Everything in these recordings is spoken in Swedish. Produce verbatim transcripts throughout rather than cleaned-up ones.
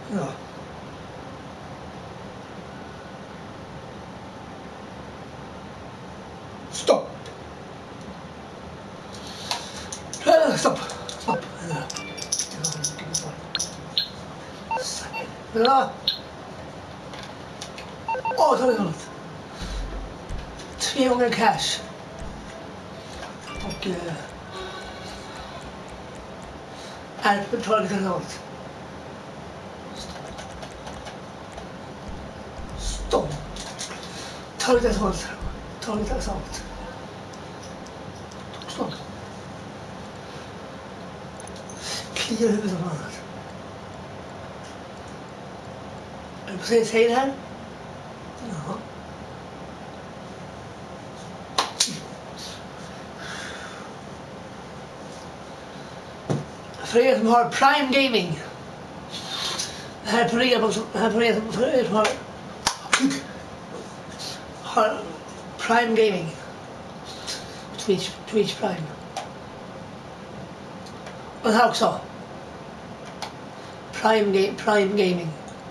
Ja. Stopp. Stopp. Stopp. Bra. Åh, ta det långt. Tre gånger cash. Och... Eh, här tar lite långt. Stopp. Ta lite sånt. Ta lite sånt. Stopp. Kliar huvudet som annat. Är du precis hej här? Ja. För er som har Prime Gaming. Det här är på er som, här på er som, för er som har, har Prime Gaming. Twitch, Twitch Prime. Och det här också. Prime, Prime Gaming.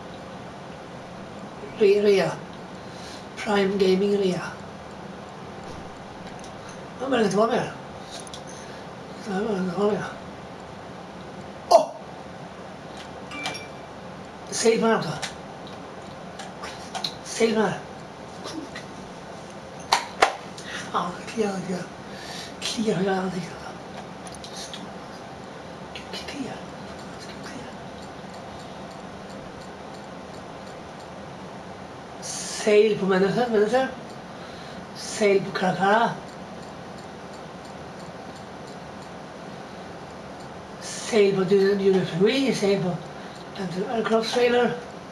Re, rea. Prime Gaming rea. Jag vill inte vara med. Jag vill inte vara med. Åh! Säg på mig också. Säg på mig. Fan, det kliar, kliar. Kliar hela ansiktet. Kliar. Sail på människor, människor. Sail på karakara. Sail på Duty Free, sail på Aircraft Trailer.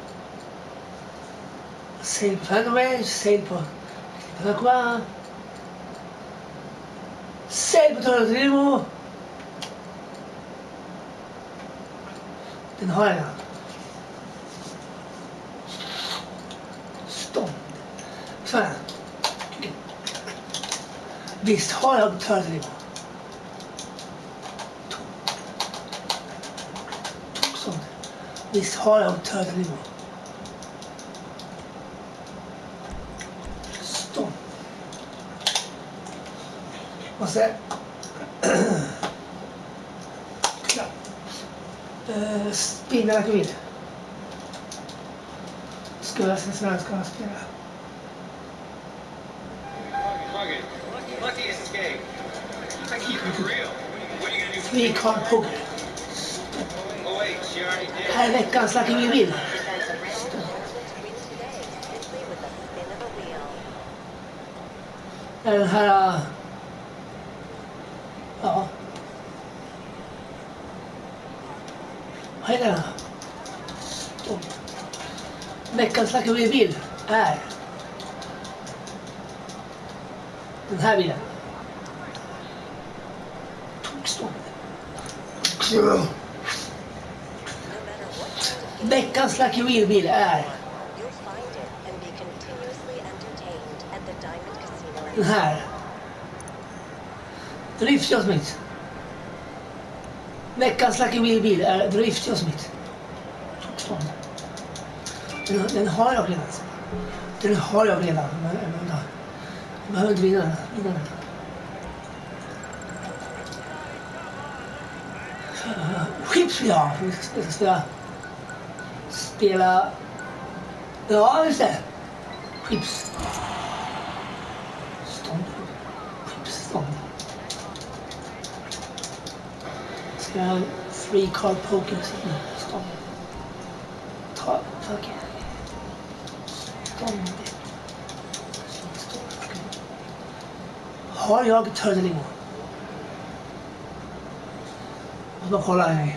Sail på Fanway, sail på Aqua. Sail på Torrentino. Den har jag. Stopp. Så här. Visst har jag Torrentino. Visst har jag Torrentino. Stopp. Och sen klart. Uh, spinna like vill. Ska jag sen ska jag spela. Free card poker. Här är veckans Lucky We Win. Den här... Ja. Vad är den? Veckans Lucky We Win är... Den här bilen. Veckans Lucky Wheel bil är den här. Drift John Smith. Veckans Lucky Wheel bil är Drift John Smith. Den, den har jag redan. Den har jag redan. Jag behöver inte vinna den. Chips ja, vi ska spela. Spela... Ja, just det. Chips. Stånd. Chips stånd. Ska jag ha en free card poker stånd. Ta, tack. Stånd. Har jag Torrentino? Måste man kolla här.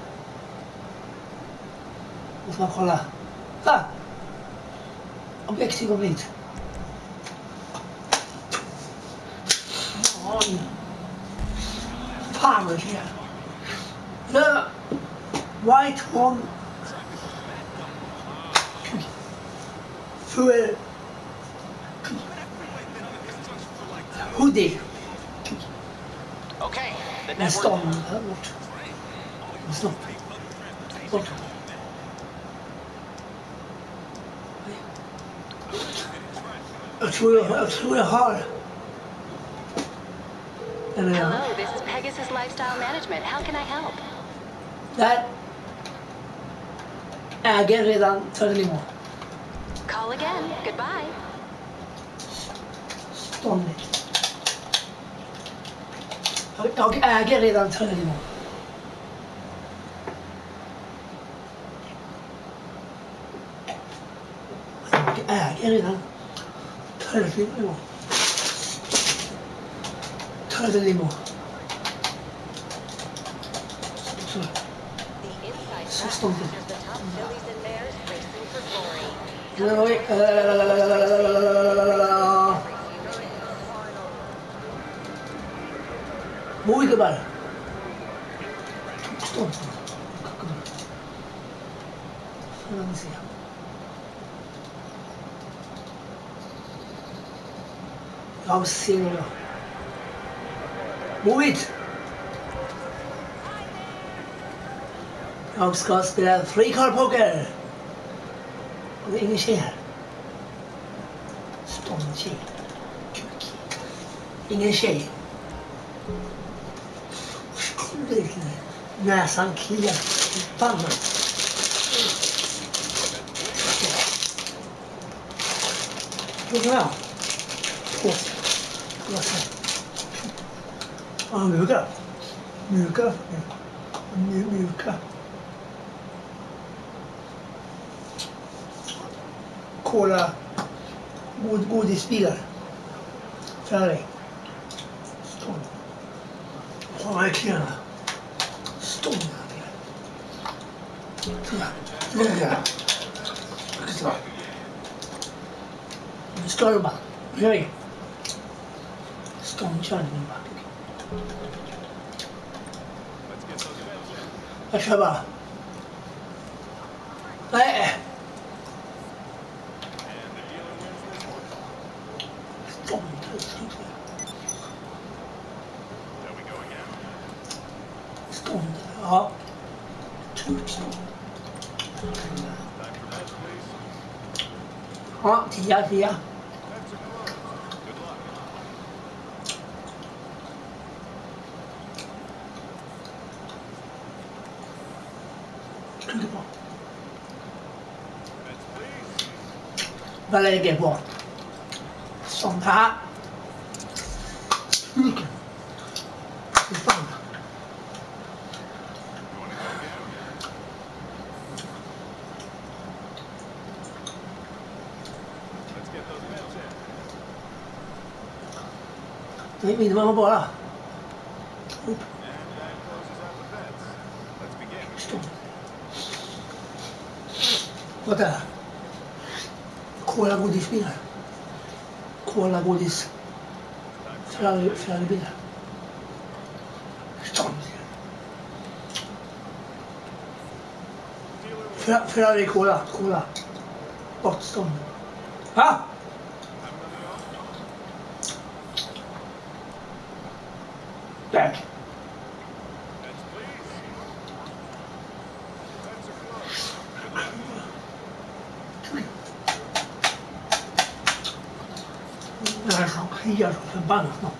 Måste man kolla. Ah! Objektiv complete. Oj. Fan vad det är. The white one. För hoodie. Okay, the En network. stånd här bort. En snopp. Bort. Jag tror jag, jag tror jag har. Eller ja. Hello, this is Pegasus Lifestyle Management. How can I help? Där äger redan Törnimo. Call again. Goodbye. Ståndigt. Jag, jag äger redan Törnimo. Jag äger redan Törnimo. Törnimo. Så. Så ståndigt. Oj. Muy gubbar. Ståndigt. Får vi se. Jag ser det. Movit! Jag ska spela frikarpoker. Och det är ingen tjej här. Stånd tjej. Kuk. Ingen tjej. Näsan kliar. Pannan. Vad är det? Påse. Påse. Ja, mjuka. Mjuka. Mjuka. Cola. God, godisbilar. Färdig. Stånd. Ja, verkligen. Stånd. Lugna. Stolba. Höj. Ståndkörningen bara. Jag kör bara. Nej. Stånd. Stånd. Ja. Stånd. Ja, tia, tia. Trycker på. Vad lägger på? Sånt här. Trycker. Fy fan. Det vinner man bara. Upp. Stånd. Vad är det? Cola godisbilar. Cola godis. Ferrari, Ferrari bilar. Stånd. Fer, Ferrari cola. Cola. Bortstånd. Ha! Back. Det här som kliar så förbannat snart.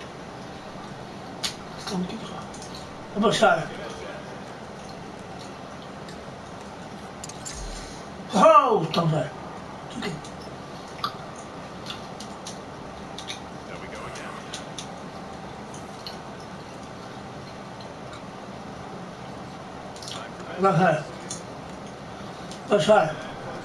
Stånd tycker jag. Jag bara kör. Wow, stånd där. Okej. Vad här? Vad så här?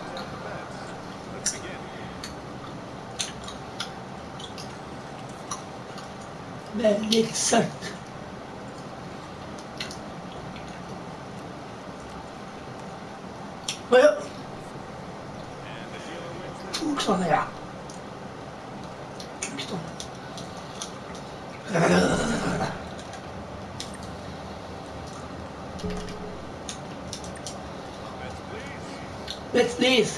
Väldigt sött. Vad gör? Tokstånd, ja. Tokstånd. Let's please.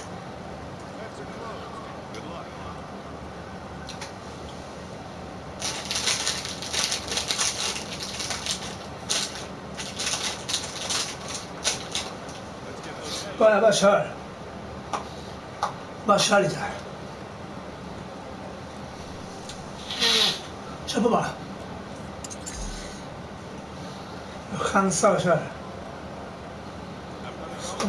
Bara, bara kör. Bara kör lite här. köra på bara. Jag chansar och kör. Stånd.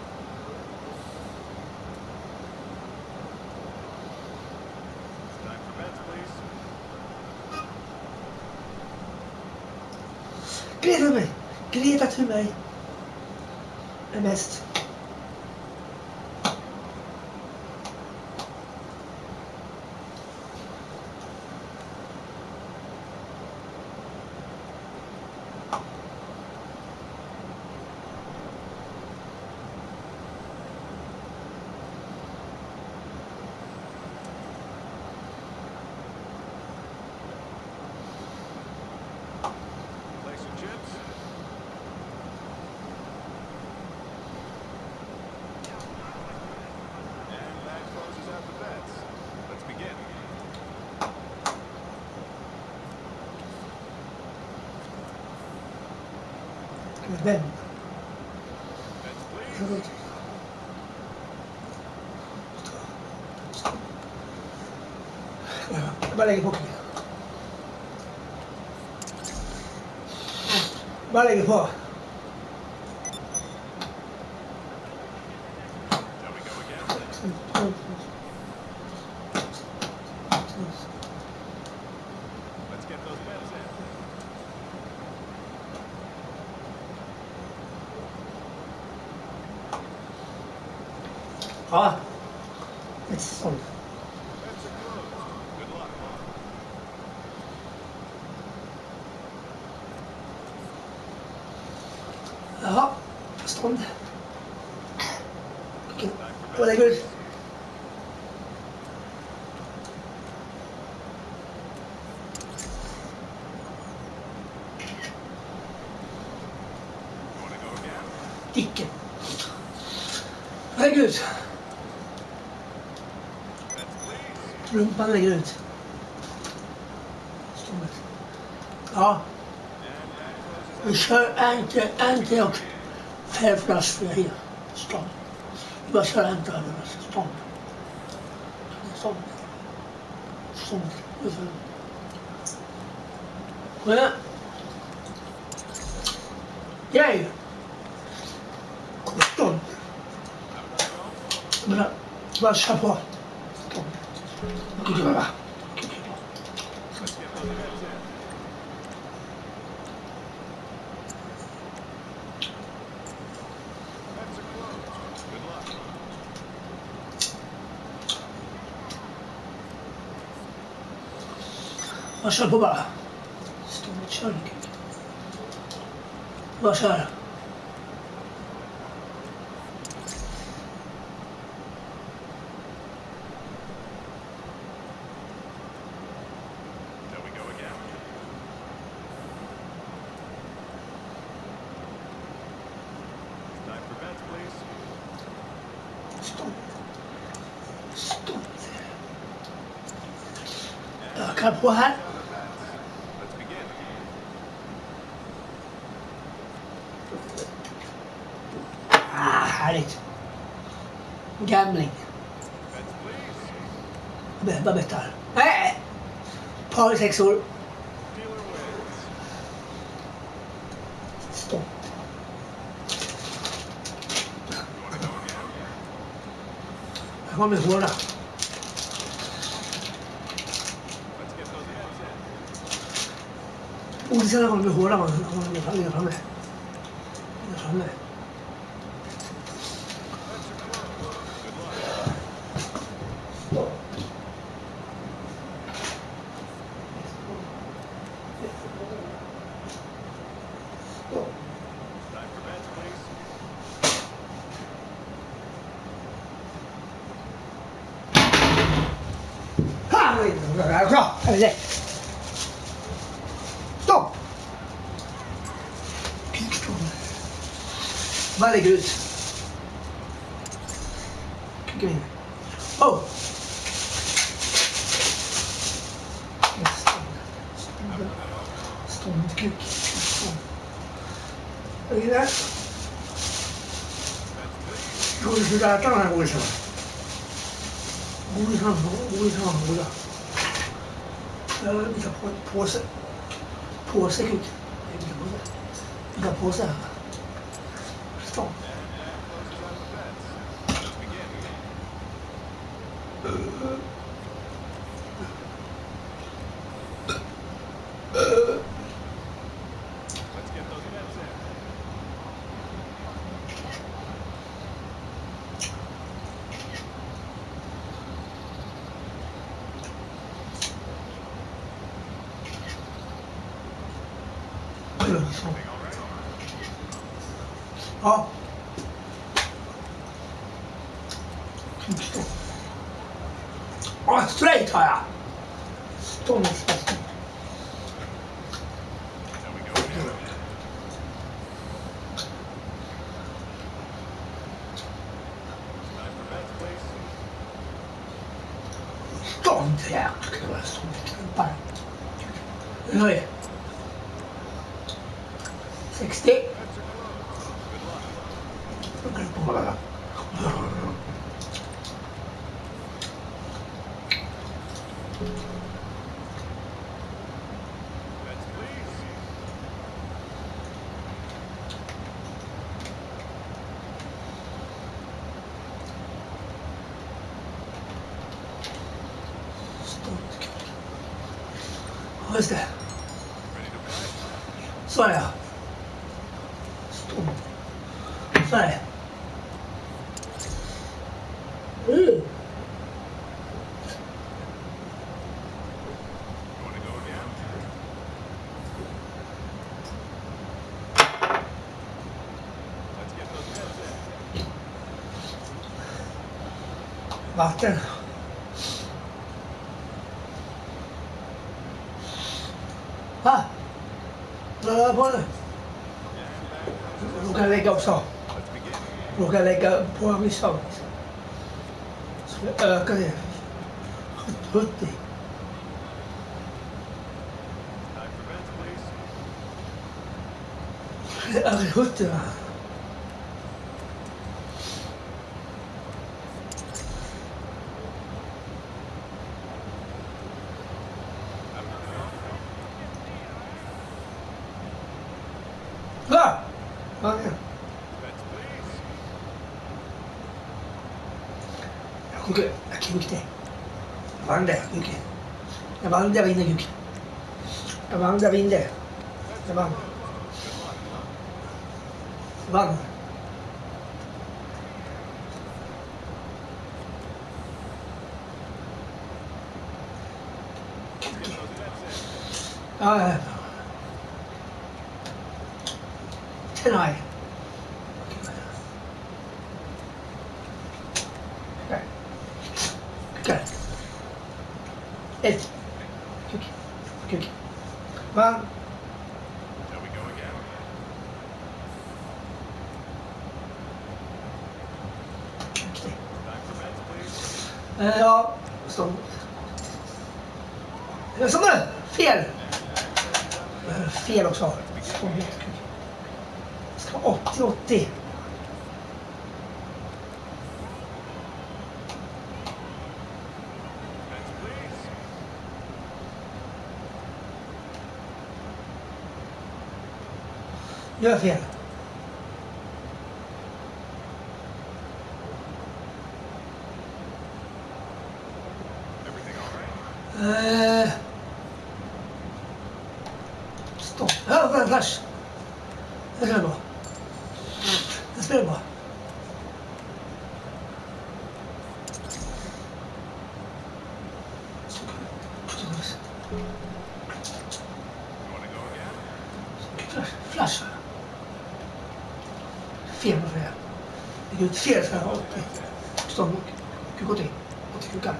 Greta Thunberg! Greta Thunberg är bäst. Vem? Jag bara lägger på. Bara lägger på. Ja, ett sånt. Jaha, stånd. Och lägg ut. Dicken. Lägg ut. Rumpan lägger ut. Ståndet. Ja. Vi kör anti, anti och färgflash för hela stånd. Vi bara kör anti över stånd. Stånd. Stånd. Kom igen. Grej. Kom stånd. Bara, bara kör på. Stånd. Okej, okay, bara. Vad kör på bara. Ståndet kör mycket. Vad kör? Stånd. Stånd. Jag kan på här. Ah, härligt. Gambling. Vad bettar? Nej! Par i sex år. Stopp. Jag kommer med hårda. Odisarna kommer med hårda. Han kommer med framme. Framme. Framme. Bra, här är det. Stopp! Bara lägger ut. Kicka in. Oh! Stånd, kuk. Stånd. Vad är det där? Godis ut äta den här godisen. Godis han, godis han, godis. Jag vill byta på påse. Påse kuk. Jag byta påse. Byta påse här. Stopp. Ja. Åh, straight har jag. Ståndsfästen. Stånd, jäklar. Ståndknumpar. Nu är det. sextio. Ja, just det. Så är det. Stånd. Så är det. Mm. Vatten. Va? Rör på nu. Du kan lägga också. Du kan lägga på vissa. Så vi ökar det. sjuttio. Över sjuttio va? Va? Va? Jag kuke, jag kukte. Jag vann det, kuke. Jag vann det, jag vinner kuke. Jag vann det, jag vinner. Jag vann. Jag vann. Ja, ja. Ten I. Okay. Okay. Ett. Kuk. Kuk. Va? Uh, ja, så. Som det? Fel. Uh, fel också. Så ska åttio åttio. Gör fel. Uh, stopp. Ja, oh, flash. Det spelar bra. Det spelar bra. Flash. Flash. Fel för det. Det är ut fel för åttio. Stopp. åttio. åttio kukar.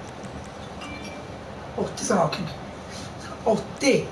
åttio saker. åttio.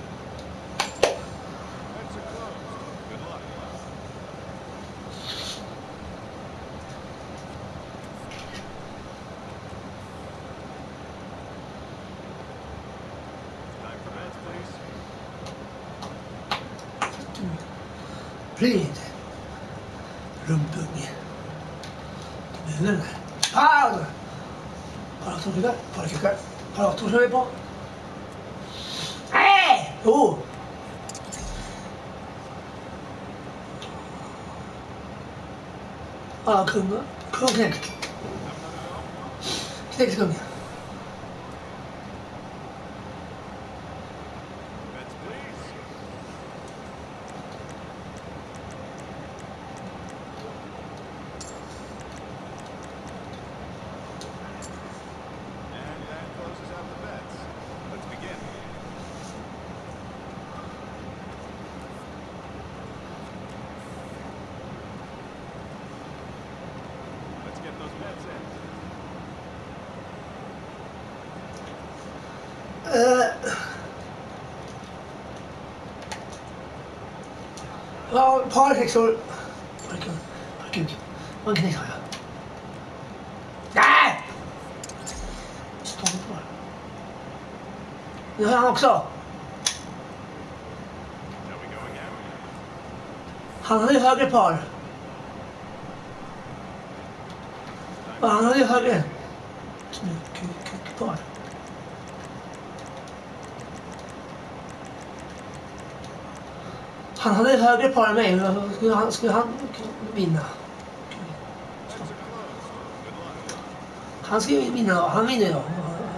Bred. Rumpunge. Nu är det. Ah! Paratorkukar. Paratorkukar. Parator kör vi på. Jo. Ja, kung. Kung knäckt. Knäckt kung. Ja, parhäxor. Gud, vad knäckt har jag? Nej! Stopp på. Nu har han också. Han hade ju högre par. Och han hade ju högre par. Han hade ett högre par än mig. Skulle han, skulle han vinna? Han ska ju vinna då. Han vinner då.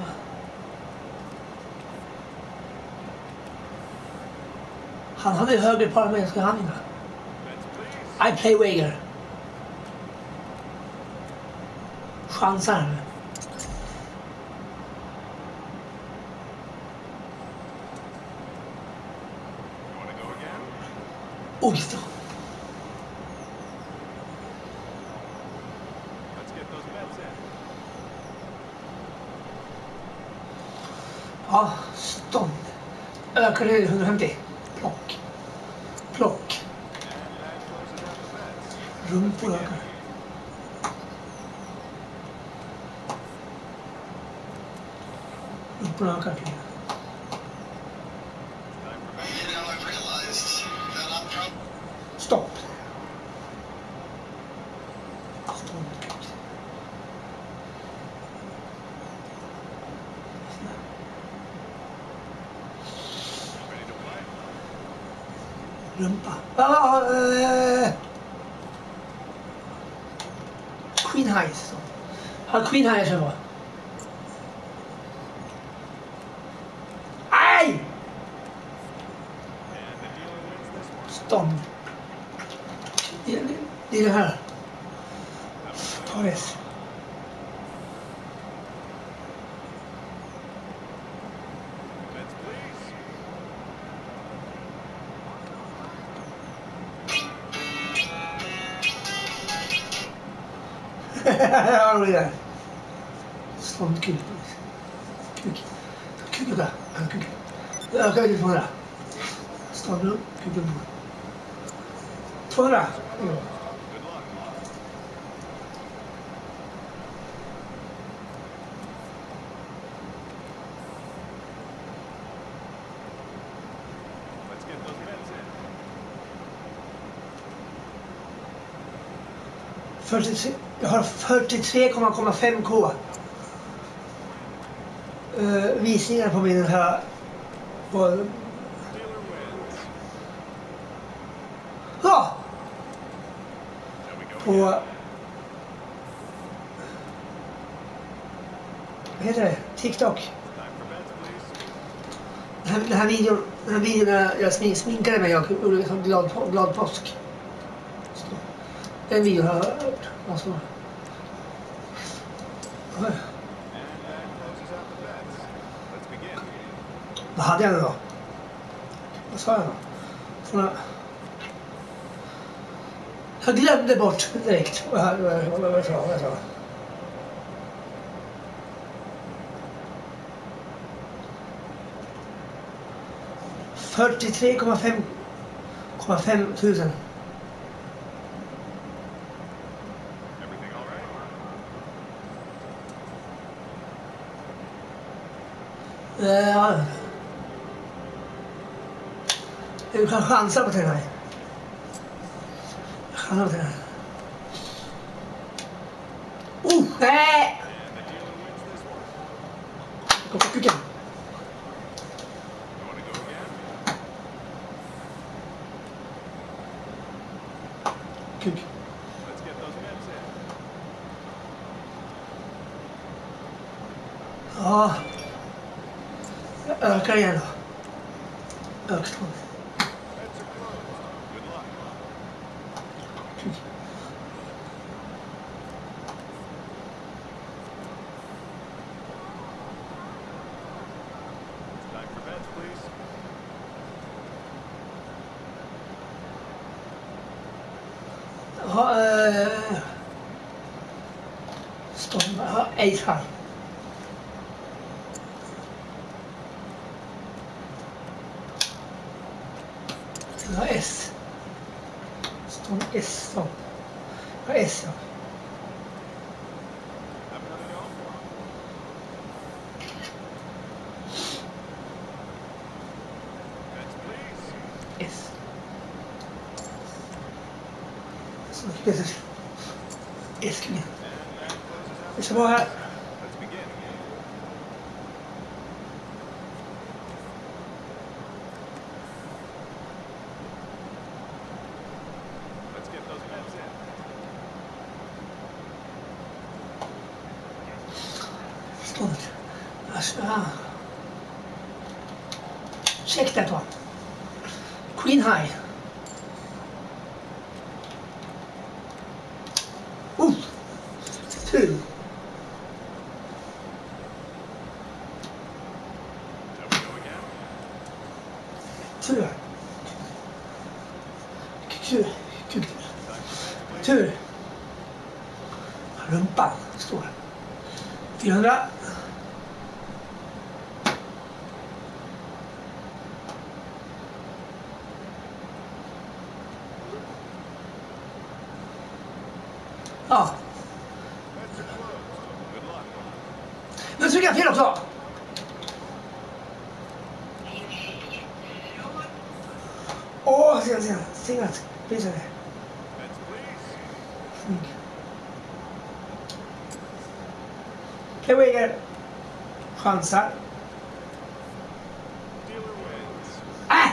Han hade ett högre par än mig. Skulle han vinna? I play wager. Chansar. Oj då. Ja, stånd. Ökar det hundrafemtio. Plock. Plock. Rumpor ökar. Rumpor ökar till. Stopp. Rumpa. Ah, uh, Queen High. Ja, Queen High så var. Aj! Stånd. Det, det, det är det här. Paris. Ja, det är det. Stånd kul. Kuk. Kuk där. Kuk. Jag kan inte få det. Stånd upp. Kuk upp. tvåhundra. Mm. fyrtiotre, jag har fyrtiotre komma fem K uh, visningar på min här på, ja, på vad heter det? TikTok. Den här, den här videon, den här videon när jag sminkade mig, jag gjorde liksom glad, glad påsk. Den videon har jag hört. Alltså. Vad hade jag nu då? Vad sa jag då? Såna... Jag glömde bort direkt vad jag, vad jag, vad jag, vad jag sa. fyrtiotre komma fem tusen. Ja. Du kan chansa på den här. Chansa på den här. Oh, nej! Gå på kuken. Ja. Jag ökar igen då. Ökar. Ja, eh... Storm, ja, Ace här. Ja, S. Storm S då. Ja, S ja. S. Så det är S-kungen. Det ska vara här. Stånd. Ah. Check that one. Queen high. Ooh. Two. Tur. Tur. Tur. Tur. Rumpan står. fyrahundra. Ja. Nu trycker jag fel också. Åh, se, se, se att visa det. Kewiger chansar. Äh!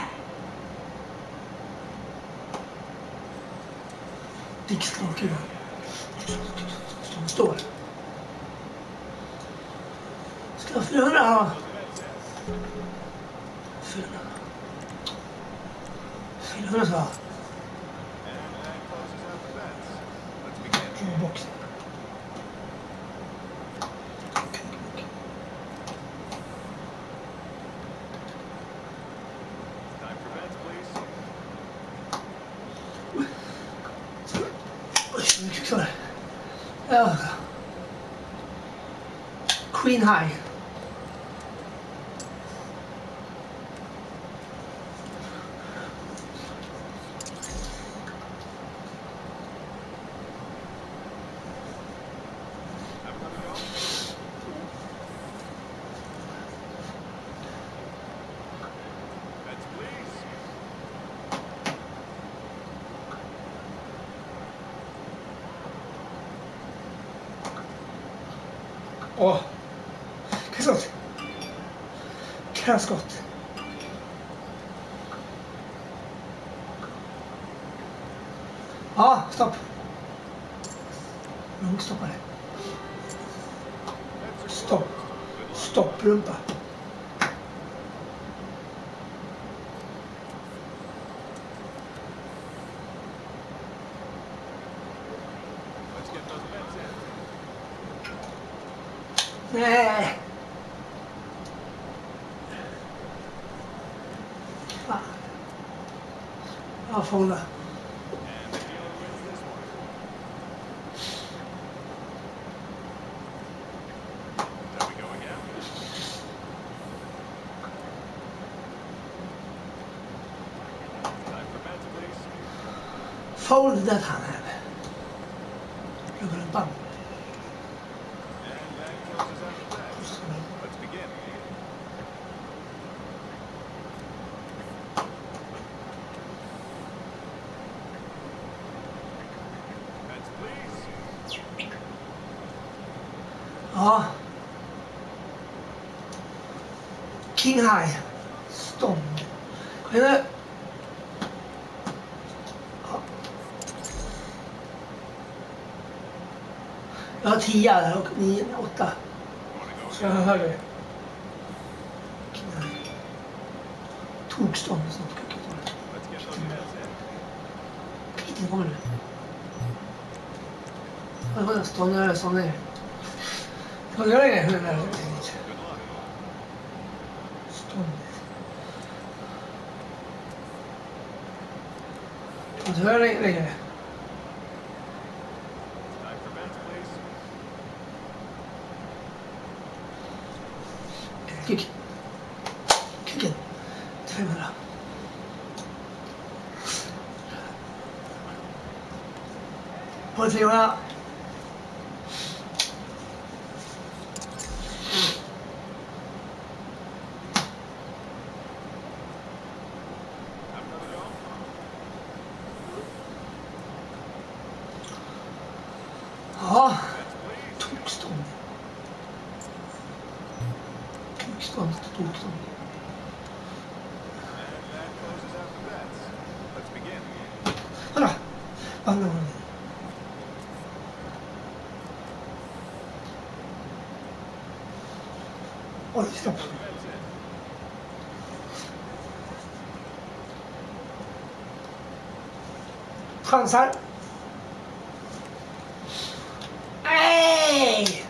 Dickskakig. Som står. Ska jag fyrahundra ha? fyrahundra. fyrahundra ska jag ha. Från boxen. Mycket kvar. Ja. Queen high. Åh, kastskott. Kastskott. Ja, stopp. Långt stoppare. Stopp. Stopp, rumpa. Nej. Fan. Jag får hålla. Fold that hand. Look at the bump. Ja. King high. Stånd. Kom igen nu. Ja. Jag har tio och nio, åtta. Så jag hörde tokstånd som kucket. Vilken kommer nu? Jag har stånd där som det är. Jag gör det hur det är. Stånd. Jag hör det längre. Kick. Kicken. femhundra. På trehundra. Ja. Tokstånd. Tokstånd. Tokstånd. Kolla. Vad var det? Oj, stopp. Chansar. Nej!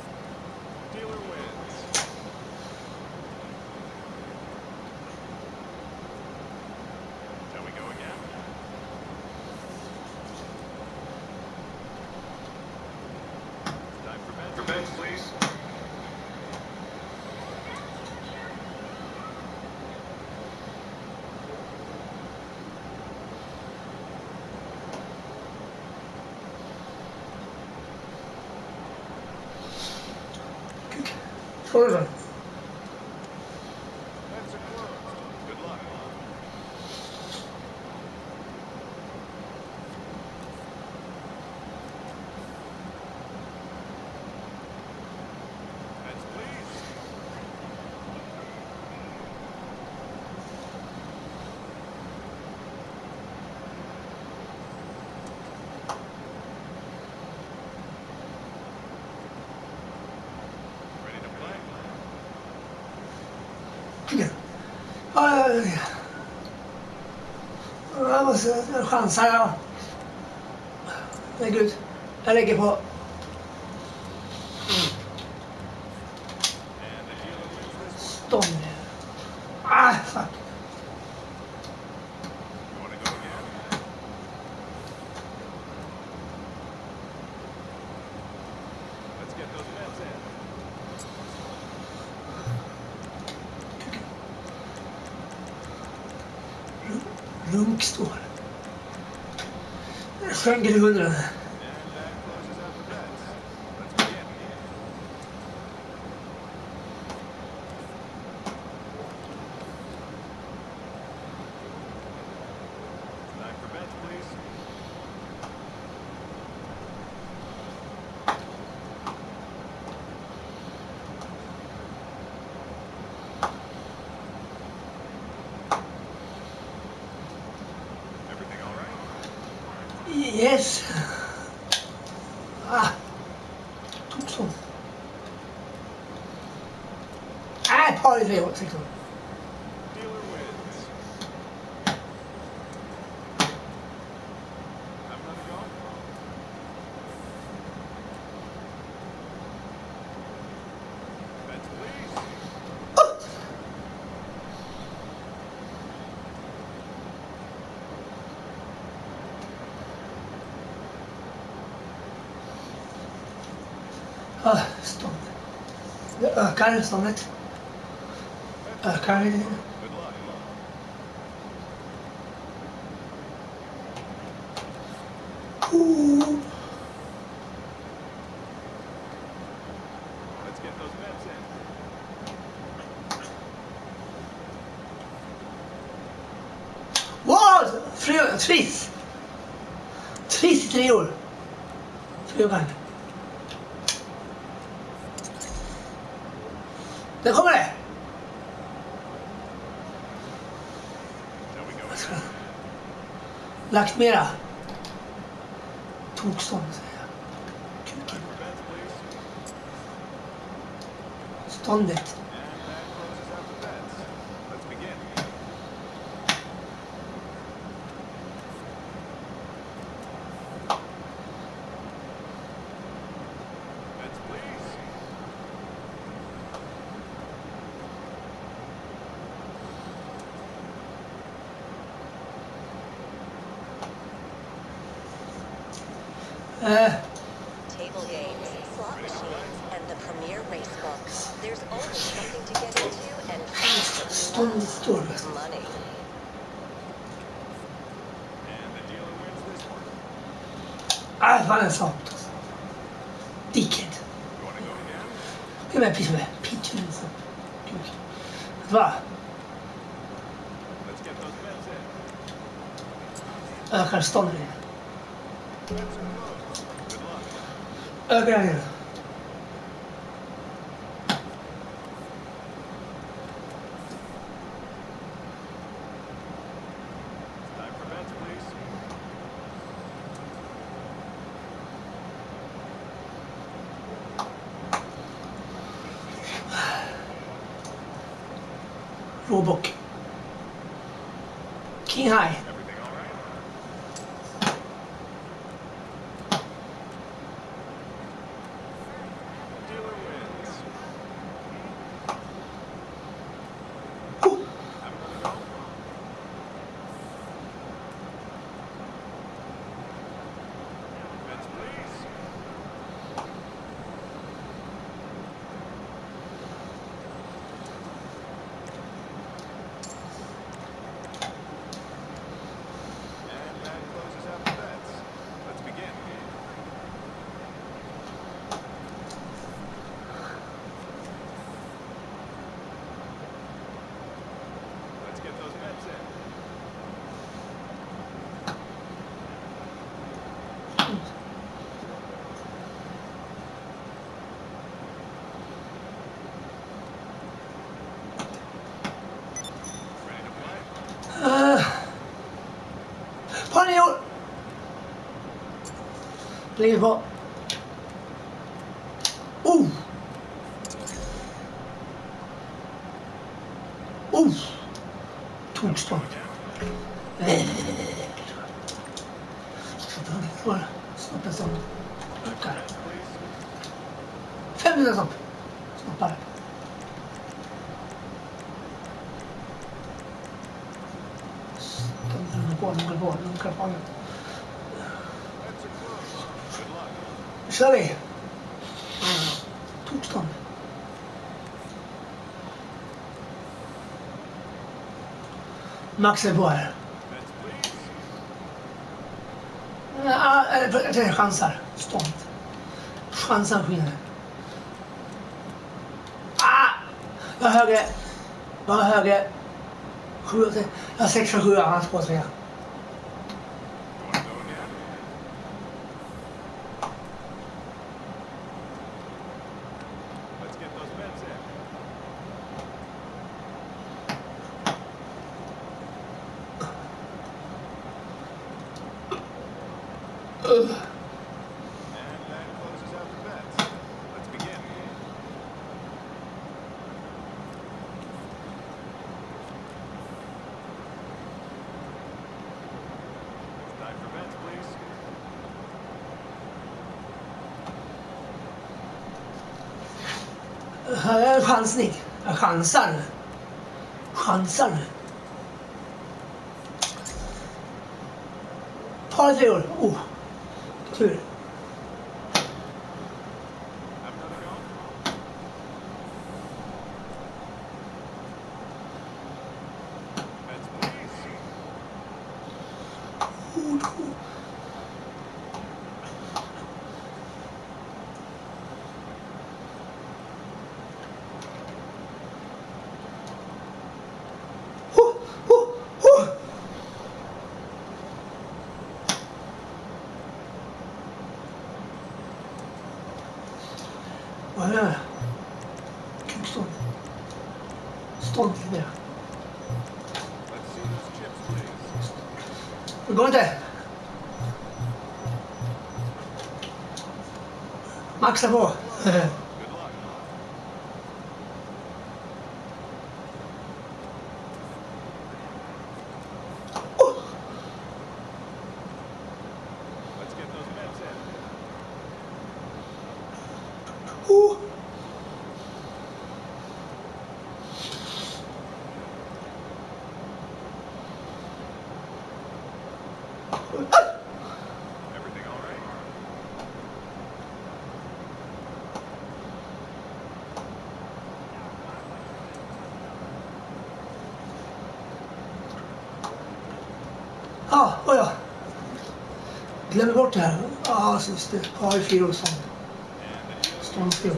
Hold on. Oj. Jag måste chansa, ja. Lägg ut. Jag lägger på. Stånd. Ah, fuck. Lunk står. Jag skänker i hundra. Yes. Ah. Tog så. Nej, par i tre år. Sex år. Ah, stånd. Det ökar ståndet. Ökar. Cool. Wow! Frö, tris! Tris i tre år. Frögan. Det kommer det! Lagt mera. Tokstånd, säger jag. Kuken. Ståndet. Uh, Table games, slot machines, and the premier race book. There's always something to get into and Ståndet står det. money. Ah, fan en sak. Dickhead. Kom här, piss med. Pitch med en sak. Va? Ökar ståndet. Ökar igen. Råbock. King High. Panel! Ligger på. Oh! Oh! Tokstånd. Snabbt som ökar. Fem minuter som snabbare. Gå, gå, gå, gå, gå. Kör vi. Tokstånd. Max är på här. Ja, det är chansar. Stånd. Chansar skiner. Ah! Jag har högre. Jag har högre. Sju, jag har sex och sju, han ska säga. Uh. Här är en chansning. Jag chansar nu. Chansar nu. Par tre år. Oh. Tur. Vad är det? Kukstånd. Stånd till det. Det går inte. Maxa på. Ja, oh ja. Glömmer bort det här. Ja, just det. Ja, i fyra och sånt. Ståndstill.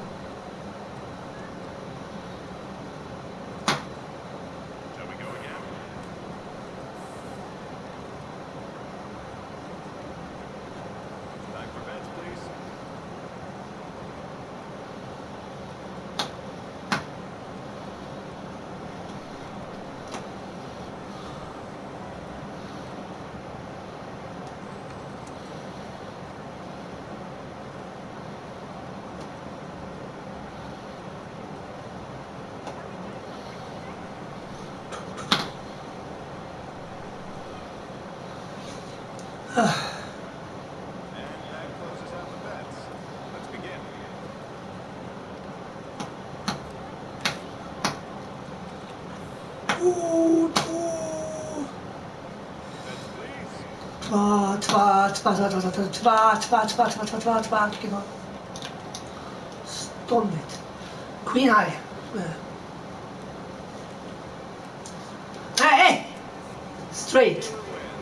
Tva, tva, tva, tva, tva, tva, tva, tva, tva, tva, tva, tva, tva, vilken var ståndigt. Queen high. Nej! Straight.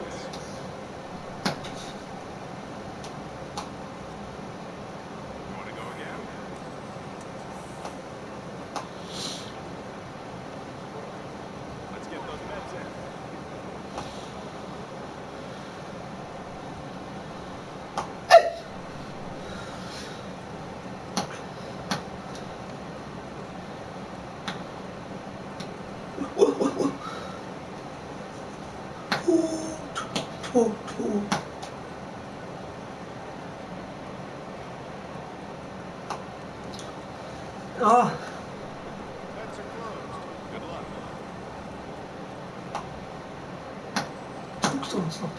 Två, två. Ja. Så snabbt.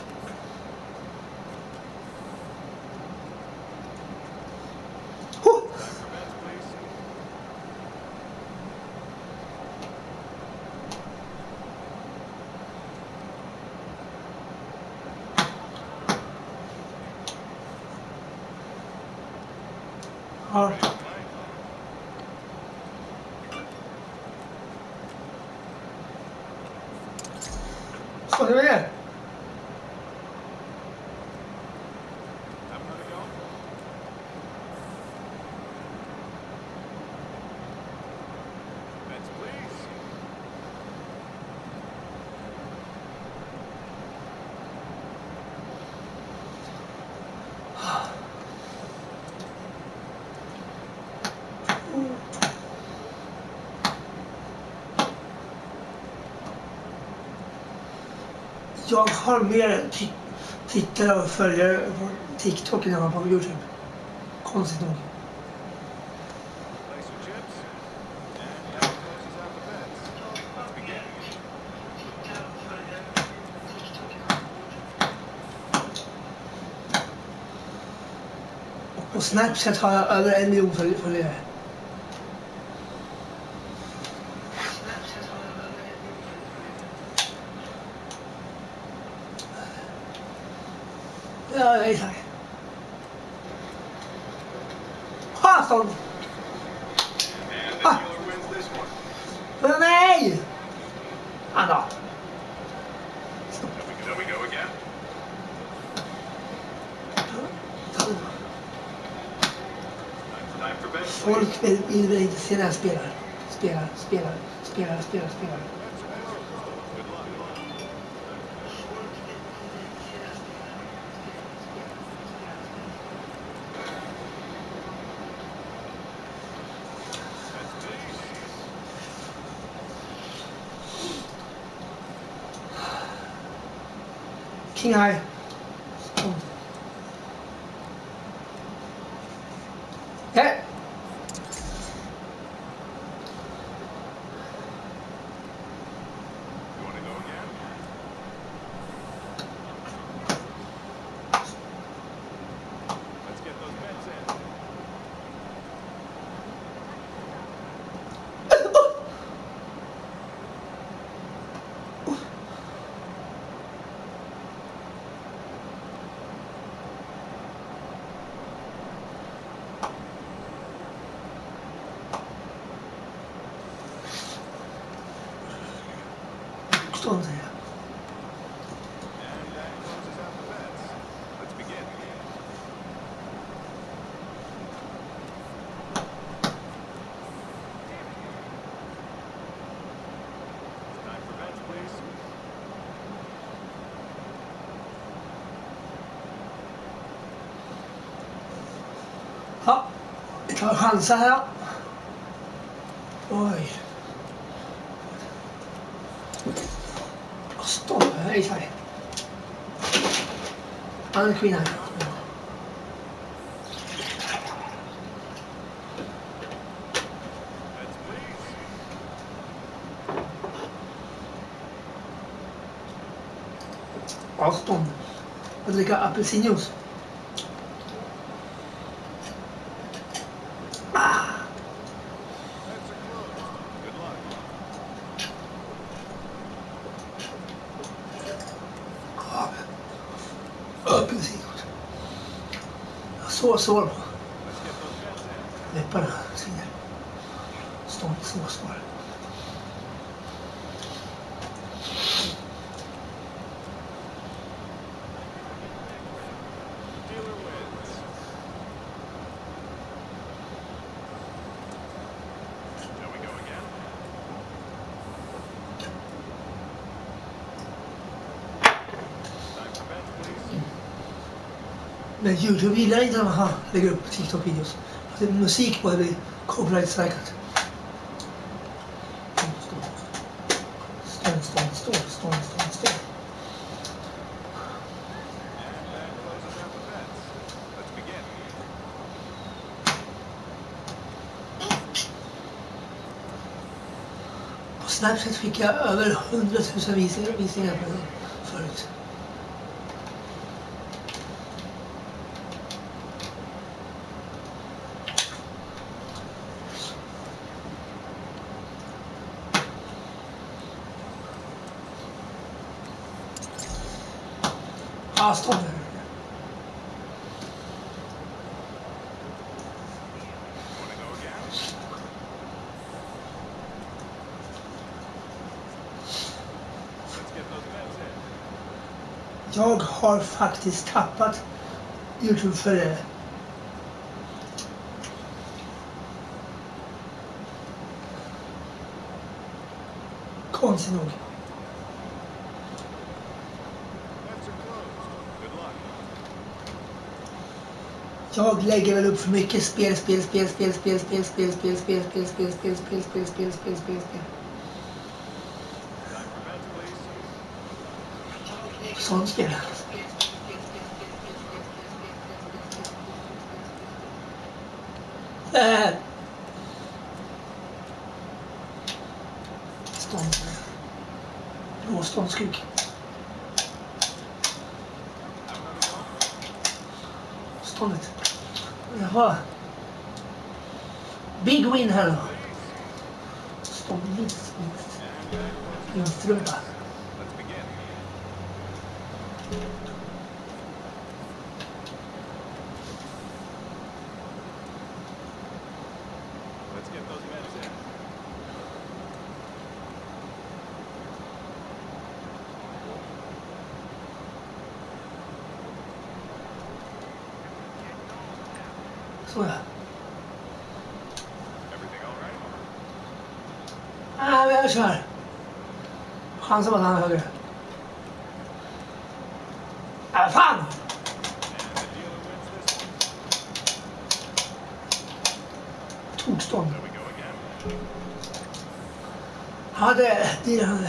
Ja. Ska du med? Jag har mer tittare och följare på TikTok än jag har på YouTube. Konstigt nog. Och på Snapchat har jag över en miljon följare. Ja, jag är här. Fasen! Ah! Men nej! Anna! Folk vill, vill, vill inte se när spelar. Spelar, spelar, spelar, spelar, spelar. King high. Oh. Yeah. You want to go again? Let's get those bets in. Stånd säger jag. tar chanser här. Oj. Stopp, hej sig. Han är kvinna. Avstånd. Och dricka apelsinjuice. Ah. Apelsinjuice. Så sår på läpparna. Stånd så sår. Men YouTube gillar inte när man lägger upp TikTok-videos. Det är musik på det blir copyright-strikat. Stånd, stånd, stånd, stånd, stånd, stånd. På Snapchat fick jag över hundratusen visningar på det förut. Ja, stånd där. Jag har faktiskt tappat YouTube för det. Konstigt nog. Jag lägger väl upp för mycket spel, spel, spel, spel, spel, spel, spel, spel, spel, spel, spel, spel, spel, spel, spel, spel, spel, spel. Sånt spel. Äh. Stånd. Blåståndskuk. Ståndet. Jaha. Big win här då. Stånd minst, minst. Vinstrumpa. Så ja. Ah, men jag kör. Chansen på att han är högre. Ah, fan! Tokstånd. Ja, det, det är han.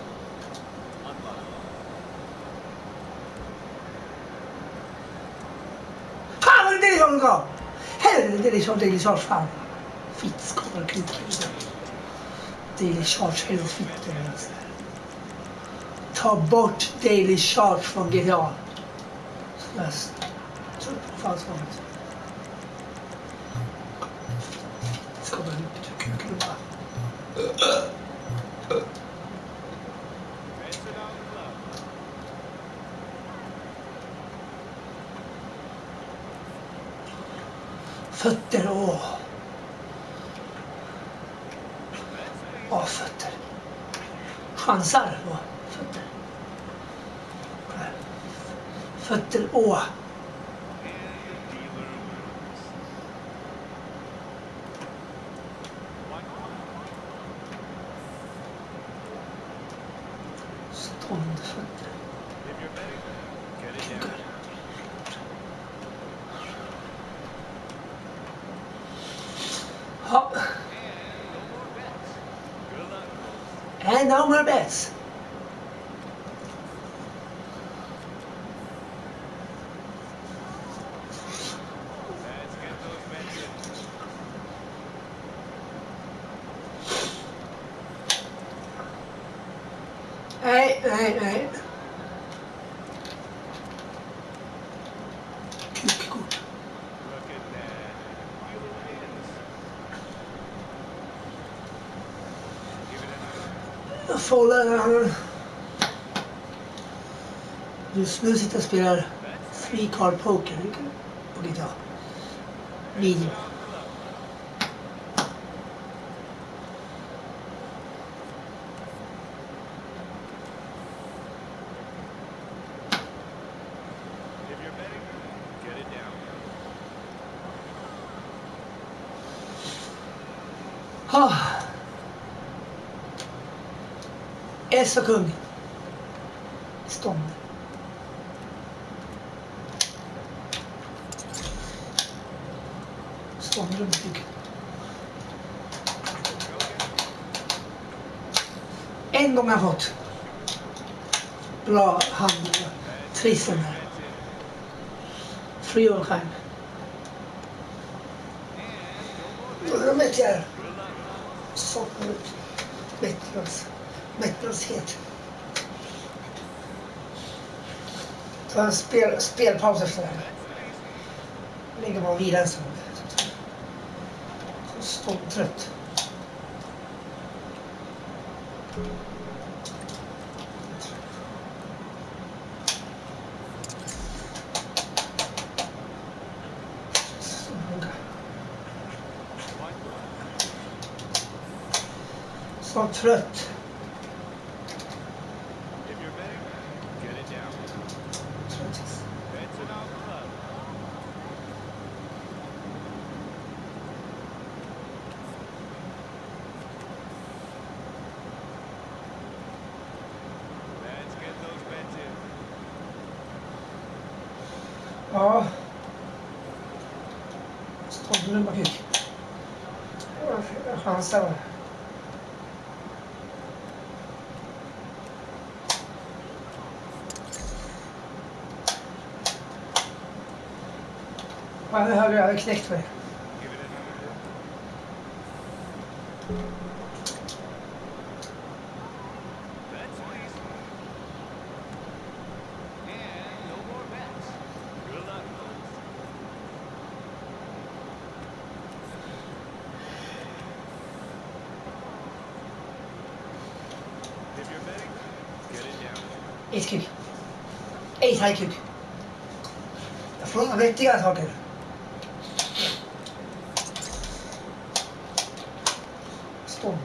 Fan, vad är det som går? Helvete, Daily Charge, Daily Charge, fan. Fittskål, kuk. Daily Charge, helvete, fitt. Ta bort Daily Charge från G T A. Yes. Så, fan ska man. Ska man ut, kuk. Fötter, åh. Åh, fötter. Chansar på fötter. Fötter, åh. Ståndfötter. And no more bets. Let's get those bets in. Nej, nej, nej. Kukkort. Look at that. Wheeler wins. Give it another. Jag follar. Just nu sitter jag och spelar Three Card Poker på lite video. If you're betting, get it down. Ah. S och kung. Stånd. Stånd runt rygg. En gång har jag fått bra hand. Trissen här. Free of time. Då vet jag. Saknar ut. Bettlös. Bettlöshet. Ta en spel, spelpaus efter det här. Ligger bara och vila en stund. Så stolt trött. Så trött. If you're betting, get it down. Trött. Bets it out club. Let's get those bets in. Ja. Stånd runt rygg. Jag chansar. Ja, det hade jag knäckt mig. Give it another. That's please. And no more bets. Good luck, folks. If you're betting, get it down. Ett kuk. Ett high kuk. Jag får några vettiga saker. Stånd.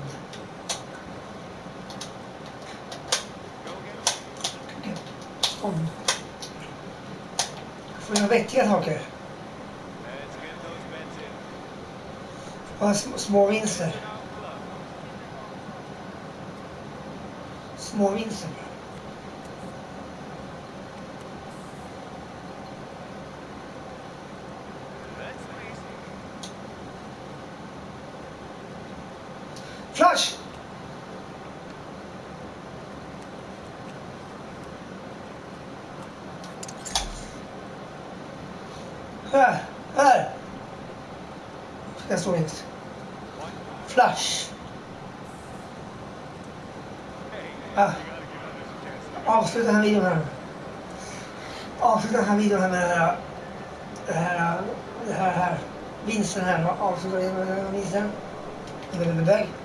Go again. Kuken. Stånd. Jag får några vettiga saker. Let's get those bets in. Bara små, små vinster. Bets it out club. Små vinster. That's please. Flash! Här, här. Ska jag stå vinst. Flash. Hey, Ah. you gotta give others a chance. Avsluta den här videon här. Avsluta den här videon här med det här. Det här, det här, här. Vinsten här. Avsluta den här vinsten. Det är väl en väg.